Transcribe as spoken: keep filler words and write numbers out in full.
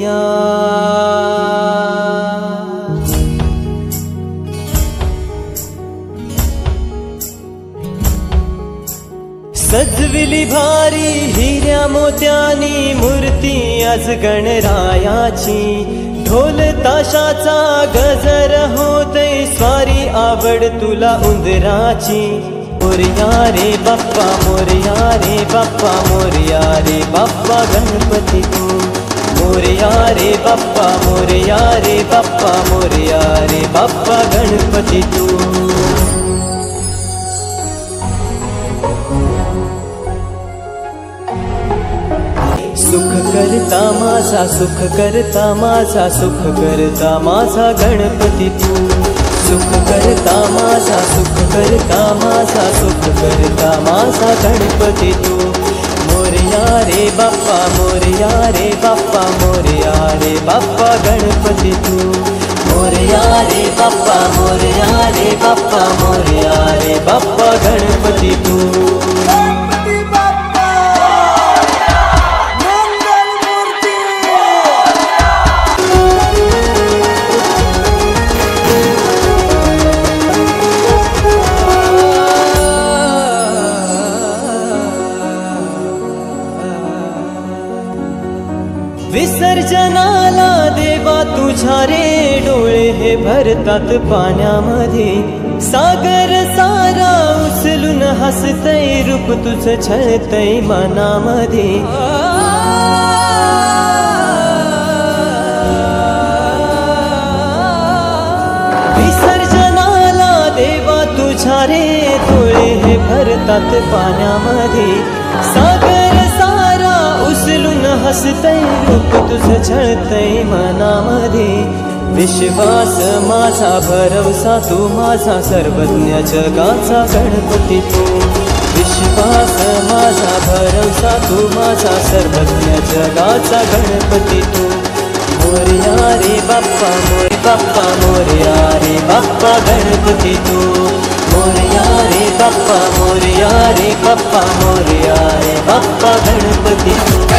मोरया। सजविली भारी हिऱ्या मोत्यानी मूर्ती आज गणरायाची, ढोल ताशाचा गजर होते स्वारी आवड तुला उंदराची। मोरया रे बाप्पा मोरया रे बाप्पा मोरया रे बाप्पा गणपती तू, मोरया रे बाप्पा मोरया रे बाप्पा मोरया रे बाप्पा गणपती तू। सुख करता माझा सुख करता माझा सुख करता माझा गणपती तू, सुख करता माझा सुख करता माझा सुख करता माझा गणपती तू। मोरया रे बाप्पा मोरया रे बाप्पा मोरया रे बाप्पा गणपती तू, मोरया रे बाप्पा मोरया रे बाप्पा मोरया रे बाप्पा गणपती तू। विसर्जनाला देवा तुझ्या रे डोळे हे भरतात पाण्यामध्ये, सागर सारा उचलून हसतय रूप तुझं छळतय मनामध्ये। विसर्जनाला देवा तुझ्या रे डोळे हे भरतात पाण्यामध्ये, सागर उचलून हसतय रूप तुझं छळतय मनामध्ये। विश्वास माझा भरवसा तू माझा सर्वज्ञ जगाचा गणपती तू, विश्वास माझा भरवसा तू माझा सर्वज्ञ जगाचा गणपती तू। मोरया रे बाप्पा मोरे बाप्पा मोरया रे बाप्पा गणपती तू, मोरया रे बाप्पा मोरया रे बाप्पा मोरया रे बाप्पा गणपती तू।